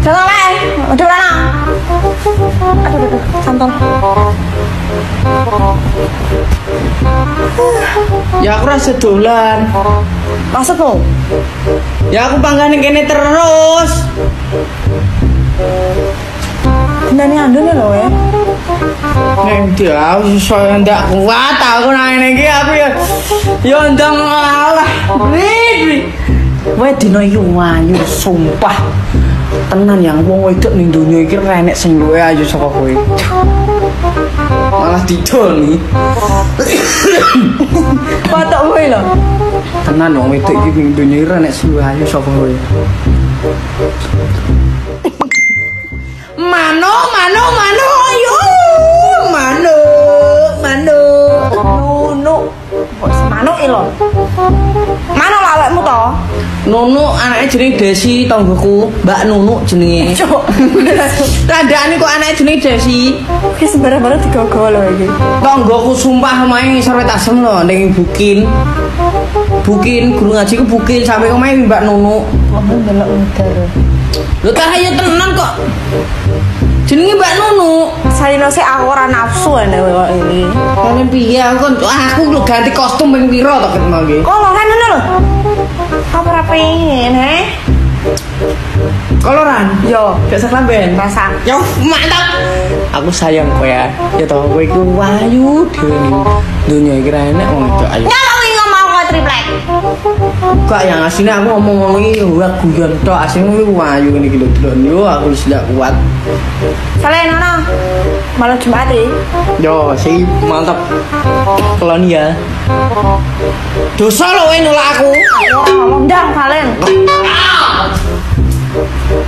Jangan main, udah mana? Aduh, santol. Ya aku rasa dolan. Maksudmu? Ya aku panggane kene terus. Dendani andun ya loh ya. Nek dia iso ndak kuat aku nang ngene iki aku ya ndang alah. Wae dino iki wayu sumpah. Tenan yang wong wedok ning donya iki renek sing luwe ayu saka kowe. Malah didoni. Patok kowe lho. Tenan wong wedok iki ning donya iki renek sing luwe ayu saka kowe. Mano, ayo. Mano. Nunu. Kok semanuk lho. Mana lawekmu to? Nunu anake jenenge Desi tanggoku, Mbak Nunu jenenge. Cuk. Kandhane kok anake jenenge Desi. Ki sembarang-barang digogo lho iki. Tanggoku sumpah omahe ngisor Wetasem lho ning Bukin. Bukin guru ngaji ku Bukin sampe omahe Mbak Nunu. Kamu ndelok udar. Lho kaya tenan kok. Jenenge Mbak Nunu. Salino sik aku ora nafsu ana kok iki. Kene piye aku lho ganti kostum ping pira to ketemu iki. Kok loran ngono lho. Apa ora pengen, he? Koloran? Yo, gak saklamben. rasa. Yo, mantap. Aku sayang kowe ya. Ya toh kowe iku wayu dhewe ning donya iki ra enek wong itu ayu. Nyapa wingi ngomong kok triplek. Kok yang asline aku ngomong iki ora guyon tok, asline kowe wayu ngene iki lho. Yo aku wis ndak kuat. Salen ana. Malam Jumat iki. Yo, sip, mantap. Kelon ya. Dosa lo nolak aku. Ora ngomong ndang salen.